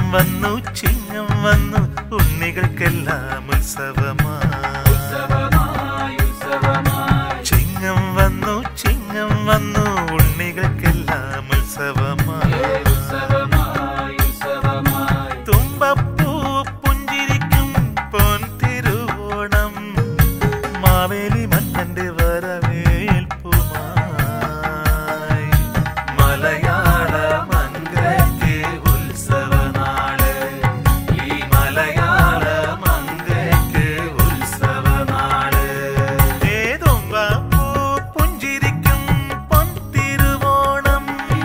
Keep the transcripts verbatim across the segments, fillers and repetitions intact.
വന്നു ചിങ്ങം വന്നു ഉണ്ണികൾക്കെല്ലാം ഉത്സവമായി. ചിങ്ങം വന്നു ചിങ്ങം വന്നു ഉണ്ണികൾക്കെല്ലാം ഉത്സവമായി. തുമ്പപ്പൂ പുഞ്ചിരിക്കും പൊൻ തിരുവോണം മാവേലി മന്നന്റെ വരവേൽപ്പുമായി. മലയാള മംഗളയ്ക്ക് ഉത്സവനാള്, ഈ മലയാള മംഗളയ്ക്ക് ഉത്സവനാള്. ഏ തുമ്പപ്പൂ പുഞ്ചിരിക്കും പൊൻ തിരുവോണം.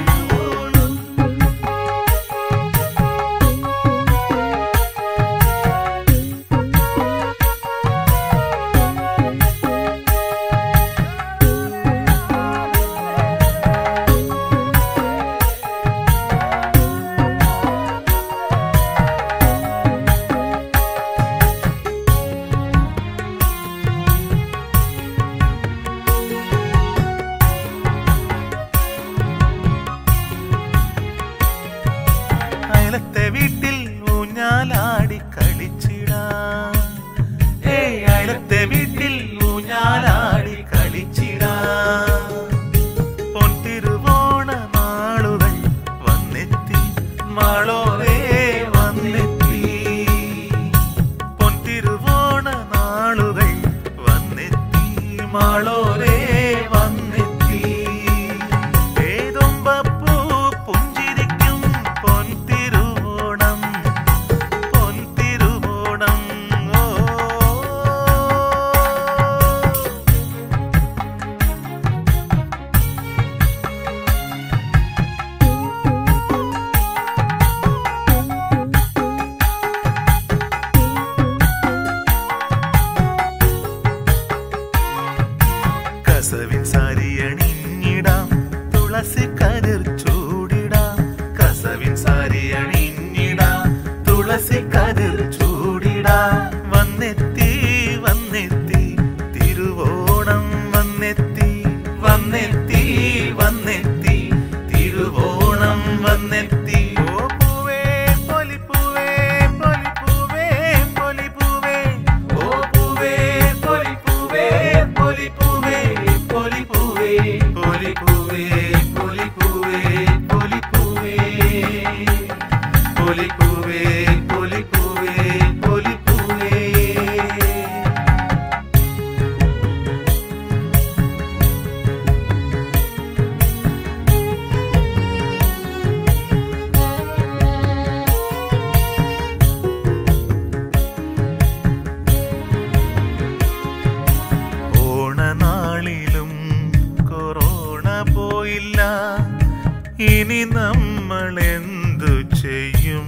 അയലത്തെ വീട്ടിൽ ഊഞ്ഞാലാടി കളിച്ചിടാം. ഏയ് അയലത്തെ വീട്ടിൽ ഊഞ്ഞാലാടി കളിച്ചിടാം. പൊൻതിരുവോണ നാളുകൾ വന്നെത്തി മാളോരേ വന്നെത്തി. പൊൻതിരുവോണ നാളുകൾ വന്നെത്തി മാളോരേ വന്നെത്തി. ഏതുമ്പപ്പൂ പുഞ്ചിരിക്കും പൊൻ തിരുവോണം പൊൻ തിരുവോണം. ഓ കസവിൻ സാരിയണിഞ്ഞിടാം, തുളസി കതിർ ചൂടിടാം. കസവിൻ സാരിയണിഞ്ഞിടാം, തുളസി കതിർ ചൂടിടാം. വന്നെത്തി വന്നെത്തി തിരുവോണം വന്നെത്തി വന്നെത്തി വന്നെത്തി തിരുവോണം വന്നെത്തി. ഓ പൂവേ പൊലിപ്പൂവേ പൊലിപ്പൂവേ പൊലിപ്പൂവേ. ഓ പൂവേ പൊലിപ്പൂവേ പൊലിപ്പൂവേ പൊലിപ്പൂവേ പൊലിപ്പൂവേ പൊലിപ്പൂവേ പൊലിപ്പൂവേ പൊലിപ്പൂവേ പൊലിപ്പൂവേ പൊലിപ്പൂവേ. ഓണനാളിലും കൊറോണ പോയില്ല, ഇനി നമ്മൾ എന്തു ചെയ്യും?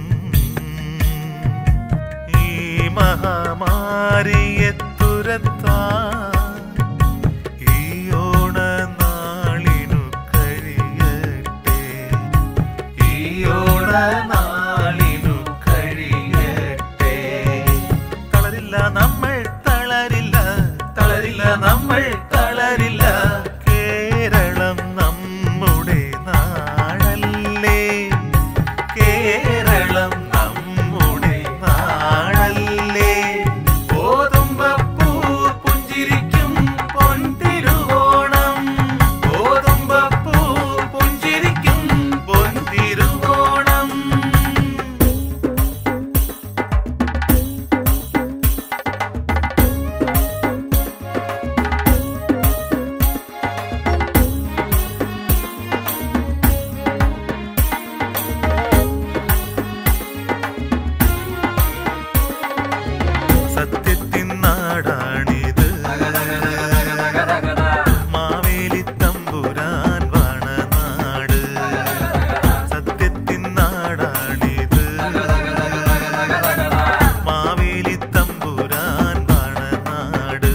ഈ മഹാമാരിയെ തുരത്താൻ ഈ ഓണനാളിനു കഴിയട്ടെ. ഈ ഓണനാളിനു കഴിയട്ടെ. തളരില്ല നമ്മൾ തളരില്ല, തളരില്ല നമ്മൾ തളരില്ല. കേരളം നമ്മുടെ നാടല്ലേ, കേരളം നമ്മുടെ നാടല്ലേ. ഓതുമ്പപ്പൂ പുഞ്ചിരിക്കും പൊൻ തിരുവോണം, ഓതുമ്പപ്പൂ പുഞ്ചിരിക്കും പൊൻ തിരുവോണം. സത്യത്തിൻ നാടാണിത്, മാവേലി തമ്പുരാൻ വാണ നാട്. സത്യത്തിൻ നാടാണിത്, മാവേലി തമ്പുരാൻ വാണ നാട്.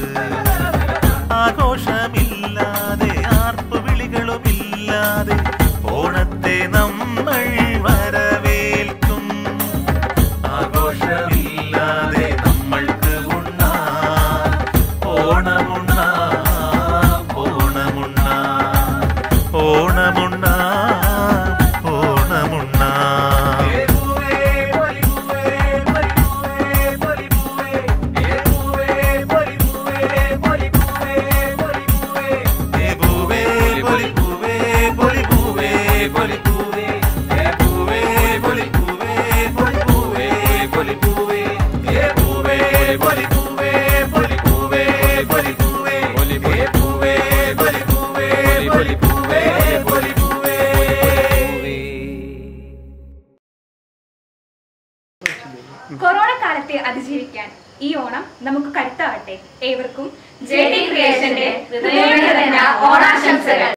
ആഘോഷമില്ലാതെ ആർപ്പുവിളികളുമില്ലാതെ ഓണത്തെ നമ്മൾ വരവേൽക്കും. ആഘോഷമില്ലാതെ നമ്മൾക്ക് ഉണ്ണാം ഓണമുണ്ണാം ഓണമുണ്ണാം ഓണമുണ്ണാം ഓണമുണ്ണാം. പൊലി പൂവേ പൊലി പൂവേ പൊലി പൂവേ പൊലി പൂവേ പൊലി പൂവേ പൊലി പൂവേ പൊലി പൂവേ. കൊറോണ കാലത്തെ അതിജീവിക്കാൻ ഈ ഓണം നമുക്ക് കരുത്താവട്ടെ. ഏവർക്കും ജെ ടി ക്രിയേഷന്റെ ഹൃദയംഗത ഓണാശംസകൾ.